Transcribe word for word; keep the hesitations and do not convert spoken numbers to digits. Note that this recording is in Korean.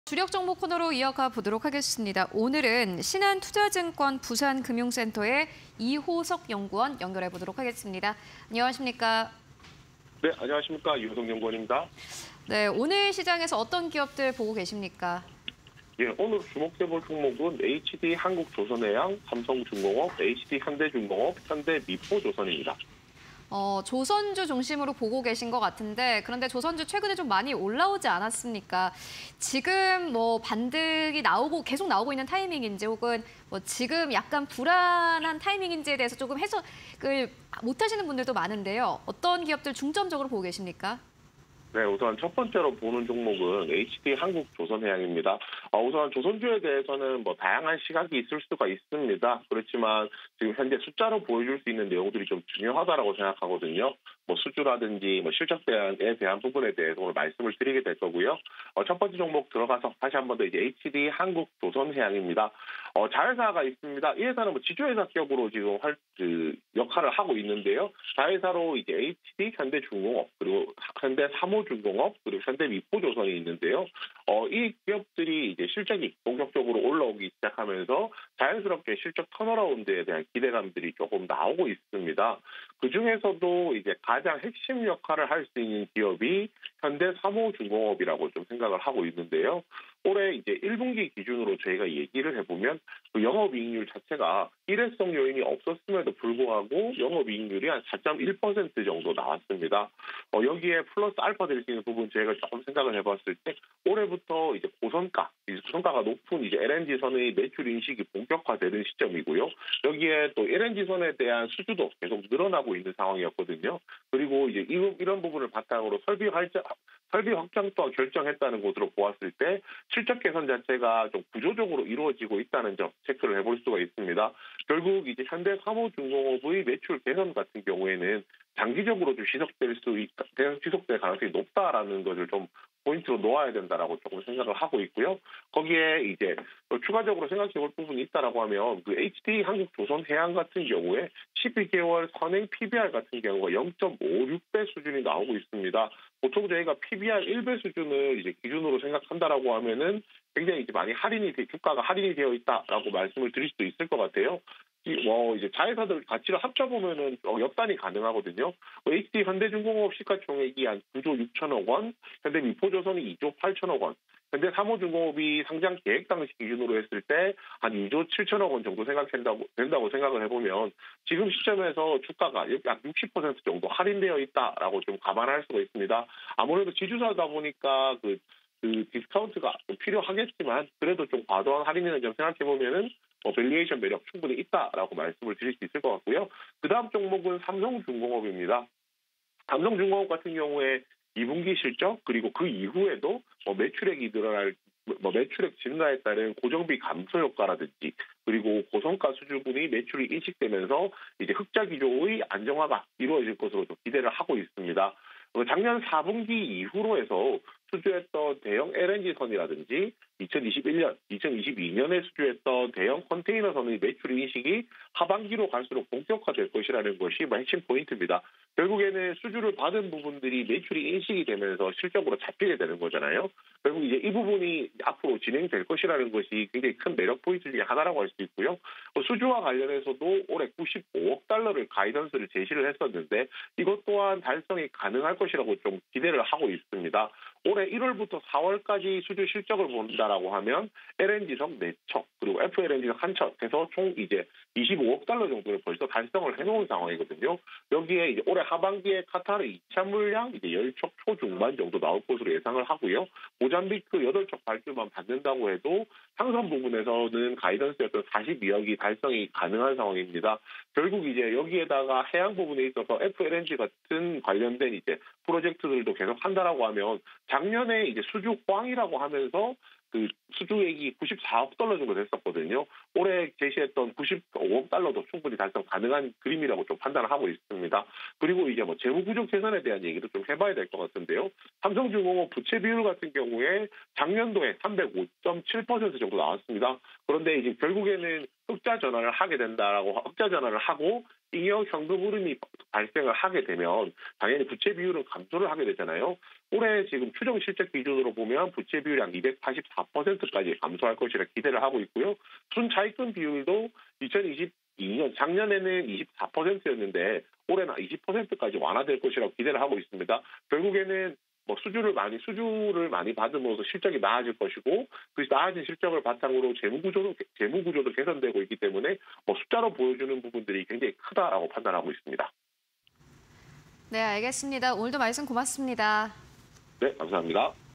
주력 정보 코너로 이어가 보도록 하겠습니다. 오늘은 신한투자증권 부산금융센터의 이호석 연구원 연결해 보도록 하겠습니다. 안녕하십니까? 네, 안녕하십니까. 이호석 연구원입니다. 네, 오늘 시장에서 어떤 기업들 보고 계십니까? 예, 오늘 주목해볼 종목은 에이치디 한국조선해양, 삼성중공업, 에이치디 현대중공업, 현대미포조선입니다. 어, 조선주 중심으로 보고 계신 것 같은데 그런데 조선주 최근에 좀 많이 올라오지 않았습니까? 지금 뭐 반등이 나오고 계속 나오고 있는 타이밍인지 혹은 뭐 지금 약간 불안한 타이밍인지에 대해서 조금 해석을 못하시는 분들도 많은데요. 어떤 기업들 중점적으로 보고 계십니까? 네, 우선 첫 번째로 보는 종목은 에이치디 한국조선해양입니다. 어, 우선 조선주에 대해서는 뭐 다양한 시각이 있을 수가 있습니다. 그렇지만 지금 현재 숫자로 보여줄 수 있는 내용들이 좀 중요하다라고 생각하거든요. 뭐 수주라든지 뭐 실적 대안에 대한 부분에 대해서 오늘 말씀을 드리게 될 거고요. 어, 첫 번째 종목 들어가서 다시 한번 더 이제 에이치디 한국조선해양입니다. 어, 자회사가 있습니다. 이 회사는 뭐 지주회사 기업으로 지금 활, 그 역할을 하고 있는데요. 자회사로 이제 에이치디 현대중공업 그리고 현대삼호중공업 그리고 현대미포조선이 있는데요. 어, 이 기업들이 이제 실적이 본격적으로 올라오기 시작하면서 자연스럽게 실적 턴어라운드에 대한 기대감들이 조금 나오고 있습니다. 그 중에서도 이제 가장 핵심 역할을 할 수 있는 기업이 현대삼호중공업이라고 좀 생각을 하고 있는데요. 올해 이제 일 분기 기준으로 저희가 얘기를 해보면 그 영업이익률 자체가 일회성 요인이 없었음에도 불구하고 영업이익률이 한 사 점 일 퍼센트 정도 나왔습니다. 어, 여기에 플러스 알파 될 수 있는 부분 저희가 조금 생각을 해봤을 때 올해부터 이제 고성가, 이제 고성가가 높은 이제 엘엔지선의 매출 인식이 본격화되는 시점이고요. 여기에 또 엘엔지선에 대한 수주도 계속 늘어나고 있는 상황이었거든요. 그리고 이제 이런 부분을 바탕으로 설비 활자 설비 확장 또한 결정했다는 것으로 보았을 때 실적 개선 자체가 좀 구조적으로 이루어지고 있다는 점 체크를 해볼 수가 있습니다. 결국 이제 현대삼호중공업의 매출 개선 같은 경우에는 장기적으로 좀 지속될 수 있, 지속될 가능성이 높다라는 것을 좀 포인트로 놓아야 된다라고 조금 생각을 하고 있고요. 거기에 이제 추가적으로 생각해 볼 부분이 있다라고 하면 그 에이치디 한국조선해양 같은 경우에 십이 개월 선행 피비알 같은 경우가 영 점 오육 배 수준이 나오고 있습니다. 보통 저희가 피비알 일 배 수준을 이제 기준으로 생각한다라고 하면은 굉장히 이제 많이 할인이 주가가 할인이 되어 있다라고 말씀을 드릴 수도 있을 것 같아요. 뭐 이제 자회사들 가치를 합쳐보면은 역단이 가능하거든요. 에이치디 현대중공업 시가총액이 한 구조 육천억 원, 현대미포조선이 이조 팔천억 원, 현대삼호중공업이 상장 계획 당시 기준으로 했을 때 한 이조 칠천억 원 정도 생각된다고 된다고 생각을 해보면 지금 시점에서 주가가 약 육십 퍼센트 정도 할인되어 있다라고 좀 감안할 수가 있습니다. 아무래도 지주사다 보니까 그 그 디스카운트가 좀 필요하겠지만 그래도 좀 과도한 할인이라는 점 생각해보면은 어, 밸류에이션 매력 충분히 있다라고 말씀을 드릴 수 있을 것 같고요. 그 다음 종목은 삼성중공업입니다. 삼성중공업 같은 경우에 이 분기 실적 그리고 그 이후에도 뭐 매출액이 늘어날 뭐 매출액 증가에 따른 고정비 감소 효과라든지 그리고 고성가 수주분이 매출이 인식되면서 이제 흑자 기조의 안정화가 이루어질 것으로 좀 기대를 하고 있습니다. 작년 사 분기 이후로 해서 수주했던 대형 엘엔지선이라든지 이천이십일 년, 이천이십이 년에 수주했던 대형 컨테이너선의 매출 인식이 하반기로 갈수록 본격화될 것이라는 것이 핵심 포인트입니다. 결국에는 수주를 받은 부분들이 매출이 인식이 되면서 실적으로 잡히게 되는 거잖아요. 결국 이제 이 부분이 앞으로 진행될 것이라는 것이 굉장히 큰 매력 포인트 중에 하나라고 할 수 있고요. 수주와 관련해서도 올해 구십오억 달러를 가이던스를 제시를 했었는데 이것 또한 달성이 가능할 것이라고 좀 기대를 하고 있습니다. 올해 일월부터 사월까지 수주 실적을 본다라고 하면 엘엔지석 네 척 그리고 에프엘엔지석 한 척 해서 총 이제 이십오억 달러 정도를 벌써 달성을 해놓은 상황이거든요. 여기에 이제 올해 하반기에 카타르 이 차 물량 이제 십 척 초중반 정도 나올 것으로 예상을 하고요. 모잠비크 여덟 척 발주만 받는다고 해도 상선 부분에서는 가이던스였던 사십이억이 달성이 가능한 상황입니다. 결국 이제 여기에다가 해양 부분에 있어서 에프엘엔지 같은 관련된 이제 프로젝트들도 계속 한다라고 하면 작년에 이제 수주 호황이라고 하면서 그 수주액이 구십사억 달러 정도 됐었거든요. 올해 제시했던 구십오억 달러도 충분히 달성 가능한 그림이라고 좀 판단을 하고 있습니다. 그리고 이제 뭐 재무 구조 개선에 대한 얘기도 좀 해봐야 될 것 같은데요. 삼성중공업 부채 비율 같은 경우에 작년도에 삼백오 점 칠 퍼센트 정도 나왔습니다. 그런데 이제 결국에는 흑자 전환을 하게 된다라고 흑자 전환을 하고 잉여 현금 흐름이 발생을 하게 되면 당연히 부채 비율은 감소를 하게 되잖아요. 올해 지금 추정 실적 기준으로 보면 부채 비율이 한 이백팔십사 퍼센트까지 감소할 것이라 기대를 하고 있고요. 순차입금 비율도 이천이십이 년 작년에는 이십사 퍼센트였는데 올해는 이십 퍼센트까지 완화될 것이라고 기대를 하고 있습니다. 결국에는 뭐 수주를 많이 수주를 많이 받음으로써 실적이 나아질 것이고 그 나아진 실적을 바탕으로 재무 구조도 재무 구조도 개선되고 있기 때문에 뭐 숫자로 보여주는 부분들이 굉장히 크다라고 판단하고 있습니다. 네, 알겠습니다. 오늘도 말씀 고맙습니다. 네, 감사합니다.